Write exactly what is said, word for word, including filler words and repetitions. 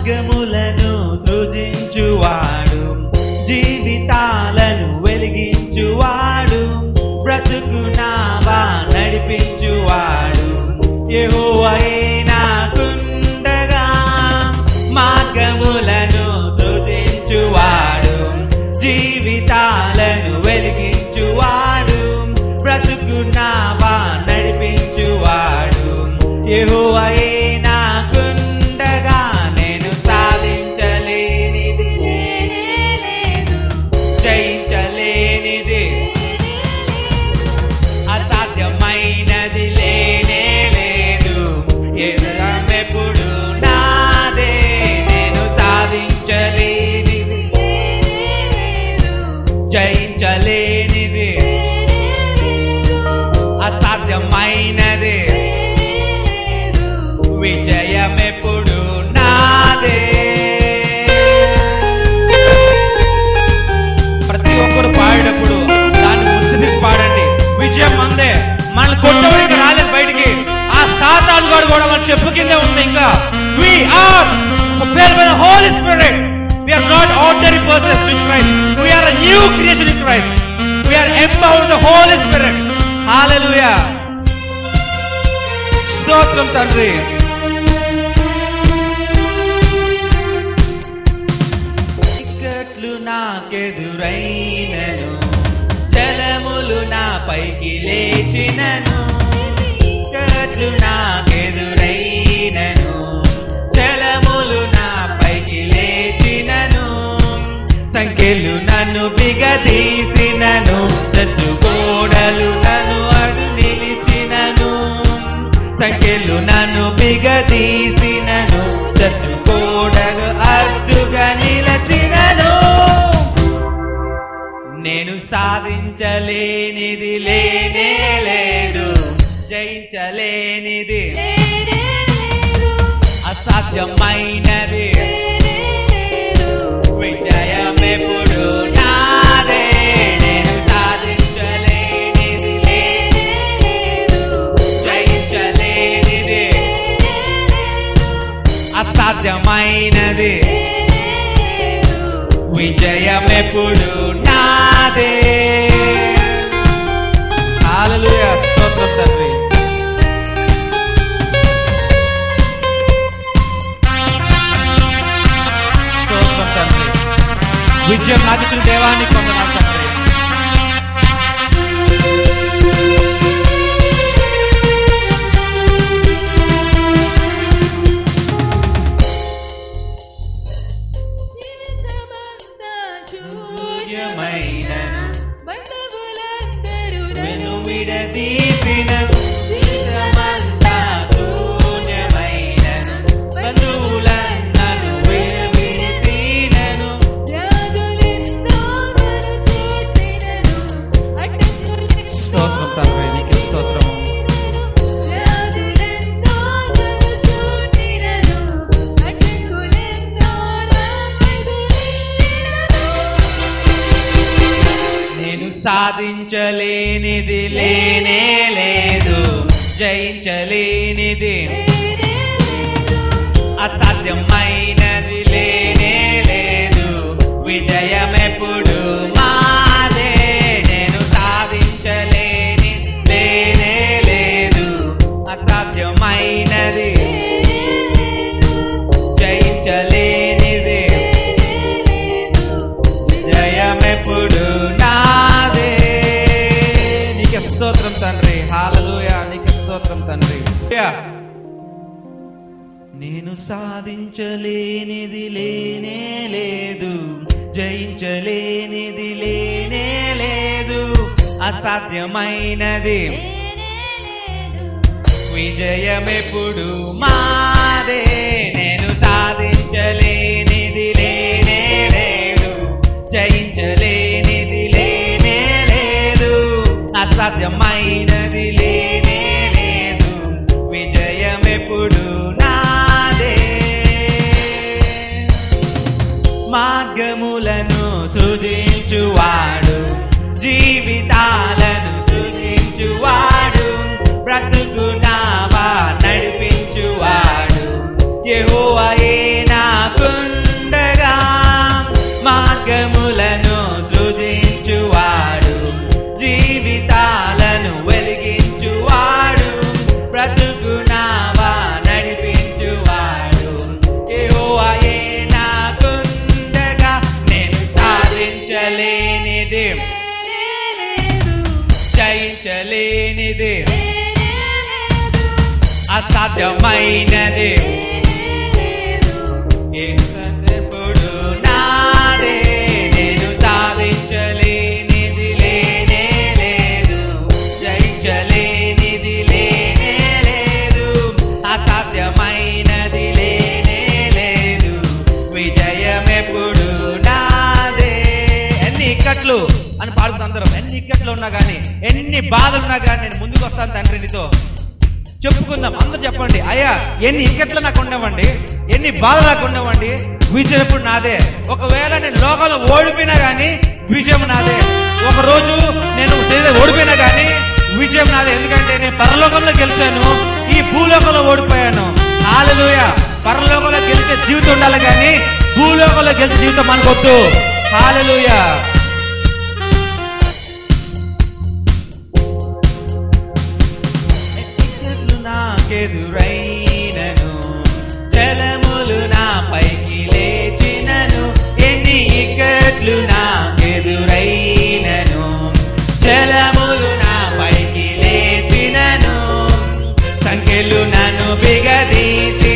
మార్గములను సృజించువాడు, జీవితాలను వెలిగించువాడు, బ్రతుకు నావా నడిపించువాడు యెహోవాయే నాకుండగా. మార్గములను సృజించువాడు, జీవితాలను వెలిగించువాడు, బ్రతుకు నావా నడిపించువాడు యెహోవాయే నాకుండగా. నేను సాధించలేనిది జయించలేనిది అసాధ్యమైనది లేనే లేదు. ఎదురమెప్పుడు నాదే. నేను సాధించలేనిది జయించలేనిది అసాధ్యమైనది విజయమెప్పుడు నాదే. ప్రతి ఒక్కరు పాడేటప్పుడు దాన్ని ముద్దు తీసి పాడండి. విజయం మందే. మనల్ని కొట్టవడానికి రాలేదు బయటికి. ఆ సాతాను గాడు కూడా మన చెప్పు కింద ఉంది. ఇంకా we are filled by the Holy Spirit. We are not ordinary persons in Christ. We are a new creation in Christ. We are empowered with the Holy Spirit. Hallelujah. స్తోత్రం తండ్రి. ఇక్కట్లు నాకెదురైనను, జలములు నా పైకి లేచినను. ఇక్కట్లు నాకెదురైనను, జలములు నా పైకి లేచినను. సంఖ్యలు నన్ను బిగదీసినను, శత్రుగోడలు నన్ను అడ్డు నిలిచినను. సంఖ్యలు నన్ను బిగదీసినను, శత్రుగోడలు అడ్డుగా నిలచినను. నేను సాధించలేనిది లేనే లేదు, జయించలేనిది అసాధ్యమైనది విజయమెప్పుడు నాదే. నేను సాధించలేనిది జయించలేనిది అసాధ్యమైనది విజయమెప్పుడు నాదే. హల్లెలూయా. స్తోత్రం తండ్రి. స్తోత్రం తండ్రి. విజయం నాకు ఇచ్చిన దేవాన్ని పొందనాలు తండ్రి. సాధించలేనిది లేనే లేదు, జయించలేనిది అసాధ్యమైనది లేనే లేదు విజయమెప్పుడు మాదే. నేను సాధించలేని లేనే లేదు అసాధ్యమైనది జయించలేనిది విజయమెప్పుడు నాదే. నీకే స్తోత్రం తండ్రి. హల్లెలూయా. నీకే స్తోత్రం తండ్రి. నేను సాధించలేనిది లేనే లేదు, జయించలేనిది లేనే లేదు అసాధ్యమైనది విజయమెప్పుడు మాదే. నేను సాధించలేనిది లేనే లేదు, జయించలేనిది లేనే లేదు అసాధ్యమైనది లేనే లేదు విజయమెప్పుడు నాదే. మార్గములను సృజించువాడు, జీవితాలను సృజించువాడు, బ్రతుకు నావా నడిపించువాడు యెహోవాయే నాకు అసాధ్యమైనది ఎప్పుడు నాదే, నేను సాధించలేనిది లేనే లేదు, జయించలేనిది లేనే లేదు, అసాధ్యమైనది లేనే లేదు, విజయం ఎప్పుడు నాదే. ఎన్ని ఇక్కట్లు అని పాడుతుంది అందరం. ఎన్ని ఇక్కట్లు ఉన్నా కానీ, ఎన్ని బాధలు ఉన్నా కానీ నేను ముందుకు వస్తాను తండ్రి నీతో. చెప్పుకుందాం అందరు చెప్పండి, అయ్యా ఎన్ని ఇక్కట్లు నాకు ఉండవండి, ఎన్ని బాధలు నాకు ఉండవండి, విజయం ఎప్పుడు నాదే. ఒకవేళ నేను లోకంలో ఓడిపోయినా కానీ విజయం నాదే. ఒక రోజు నేను ఓడిపోయినా కానీ విజయం నాదే. ఎందుకంటే నేను పరలోకంలో గెలిచాను, ఈ భూలోకంలో ఓడిపోయాను. హల్లెలూయా. పరలోకంలో గెలిచే జీవితం ఉండాలి కానీ భూలోకంలో గెలిచే జీవితం మనకొద్దు. హల్లెలూయా. నాకెదురైనను, జలములు నా పైకి లేచినను, ఎన్ని ఇక్కట్లు నాకెదురైనను, జలములు నా పైకి లేచినను, సంఖ్యలు నన్ను బిగదీసి